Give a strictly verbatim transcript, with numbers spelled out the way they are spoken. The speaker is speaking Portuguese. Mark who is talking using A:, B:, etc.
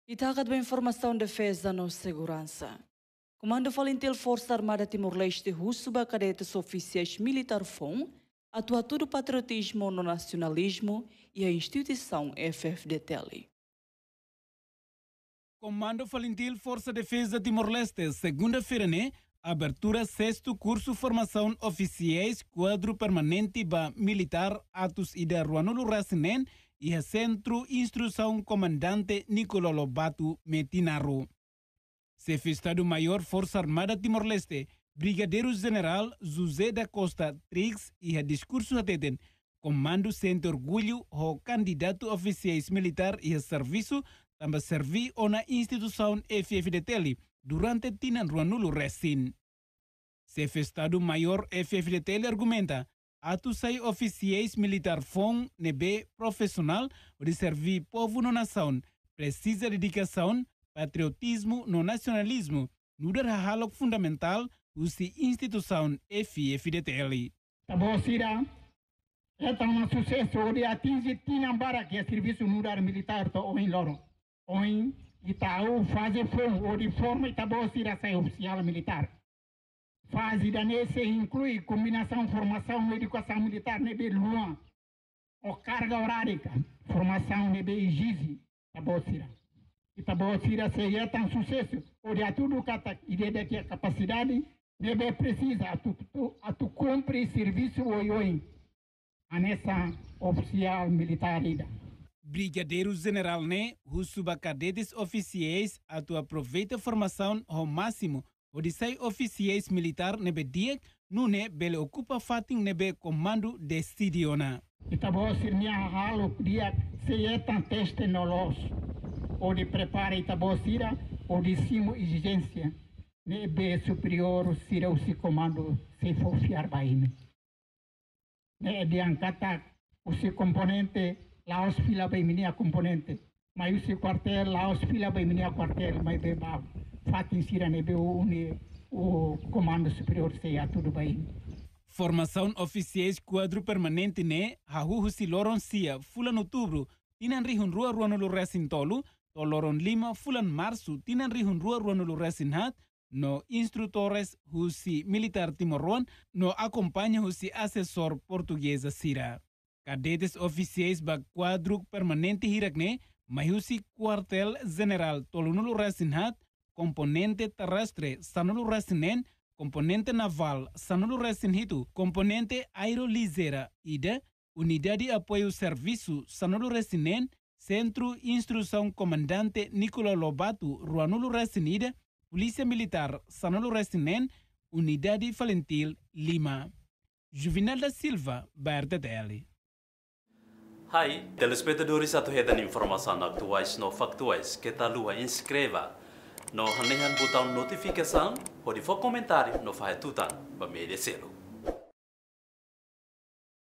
A: E tagat ba informação de defesa no segurança. Comando Valentil Força Armada Timor-Leste Rusuba cadetes oficiais militar F O N, atua tudo patriotismo no nacionalismo e a instituição F F D T L.
B: Comando Valentil Força Defesa Timor-Leste, segunda-feira, né? Abertura sexto curso formação oficiais quadru permanente ba militar atos ida Ruanulu Racinen e a centro instrução comandante Nicolau Lobato Metinaro. Chefe Estado-Maior Força Armada Timor-Leste, Brigadeiro General José da Costa Trix e a discurso ateten comando sente orgulho o candidato oficiais militar e a serviço também servi na instituição F F D T L durante tinan Ruanulu Recin. Chefe Estado-Maior F F D T L argumenta atos sai oficiais militar F O N nebe profissional de servir povo no nação, precisa dedicação, patriotismo no nacionalismo, no dar fundamental usi instituição F F D T L.
C: Tabosira, é um sucesso de atingir tinambara que é serviço no dar militar to oin loro. Oin Itaú faz F O N ou de forma Tabosira sai oficial militar. Fase da nesse inclui combinação formação e educação militar nebe luan, o carga horária, formação nebe gizi, Tabosira. E Tabosira se é tão sucesso, o de tudo cata ideia de capacidade nebe precisa a tu a tu cumprir serviço oi a nessa oficial militar ida.
B: Brigadeiro General né, Rusuba cadetes oficiais a tu aproveita formação ao máximo. O de sai oficiais militar nebe diek, nune bele ocupa fating nebe comando decidiona.
C: Itabo sirnia halo dia se é tan teste no los. O de prepara itabo sira, o de simo exigência. Nebe superior sira o si comando se fofiar baime. Ne de ancata o si componente laos fila baiminia componente. Mas o si quartel laos fila baiminia quartel, mas beba. Fatin sira nebe o o comando superior seja tudo bem.
B: Formação oficiais quadro permanente ne hahu si loron sia fulan outubro tinan rihun rua ruanulu resin tolu to loron lima fulan março tinan rihun rua ruanulu resin hat no instrutores husi militar timorron no acompanha husi assessor portuguesa sira. Cadetes oficiais ba quadro permanente hirakne mahusi quartel general tolunulu resin hat componente terrestre sanulu resinen, componente naval sanulu resin hitu, componente aerolizera ida, unidade de apoio serviço sanulu resinen, centro instrução comandante Nicolau Lobato Ruanulu resinida, polícia militar sanulu resinen, unidade Valentil Lima. Juvenal da Silva, R T T L.
D: Hai, telespectadores atuhedan informação atuais no factuais que tá lua inscreva. No hanehan botão notificação, pode for comentário no faz tutan, ba merecê-lo.